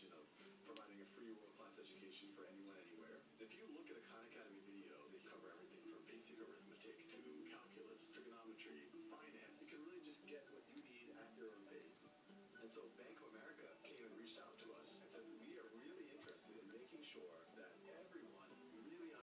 mission of providing a free world-class education for anyone, anywhere. If you look at a Khan Academy video, they cover everything from basic arithmetic to calculus, trigonometry, finance. You can really just get what you need at your own pace. And so Banco